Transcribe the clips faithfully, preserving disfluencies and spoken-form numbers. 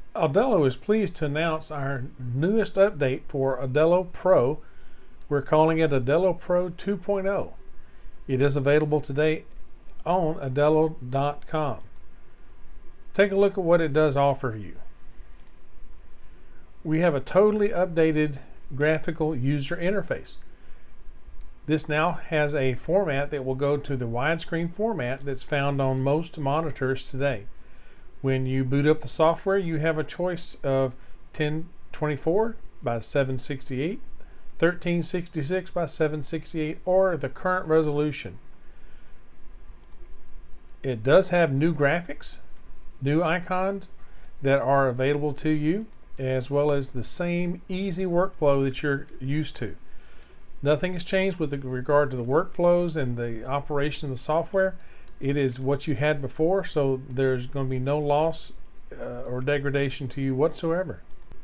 Aldelo is pleased to announce our newest update for Aldelo Pro. We're calling it Aldelo Pro two point oh. It is available today on Aldelo dot com. Take a look at what it does offer you. We have a totally updated graphical user interface. This now has a format that will go to the widescreen format that's found on most monitors today. When you boot up the software, you have a choice of ten twenty-four by seven sixty-eight, thirteen sixty-six by seven sixty-eight, or the current resolution. It does have new graphics, new icons that are available to you, as well as the same easy workflow that you're used to. Nothing has changed with regard to the workflows and the operation of the software. It is what you had before, so there's going to be no loss uh, or degradation to you whatsoever.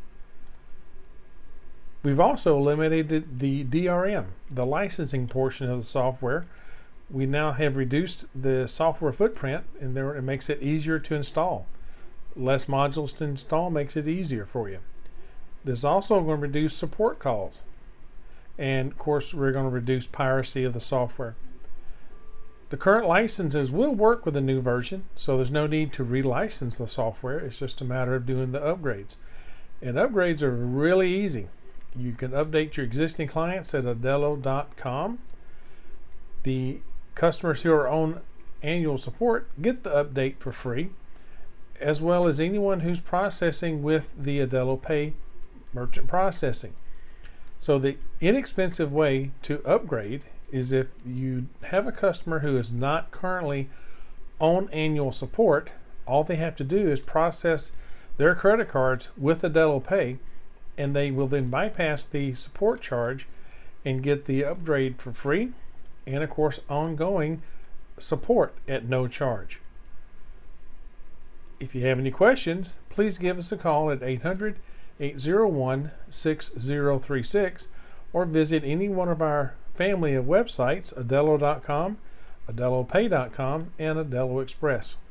We've also eliminated the D R M, the licensing portion of the software. We now have reduced the software footprint, and there, it makes it easier to install. Less modules to install makes it easier for you. This is also going to reduce support calls. And of course, we're going to reduce piracy of the software. The current licenses will work with the new version, so there's no need to relicense the software. It's just a matter of doing the upgrades. And upgrades are really easy. You can update your existing clients at Aldelo dot com. The customers who are on annual support get the update for free, as well as anyone who's processing with the Aldelo Pay merchant processing. So the inexpensive way to upgrade is if you have a customer who is not currently on annual support. All they have to do is process their credit cards with Aldelo Pay, and they will then bypass the support charge and get the upgrade for free, and of course ongoing support at no charge. If you have any questions, please give us a call at eight hundred, eight oh one, six oh three six, or visit any one of our family of websites, Aldelo dot com, Aldelo Pay dot com, and Aldelo Express.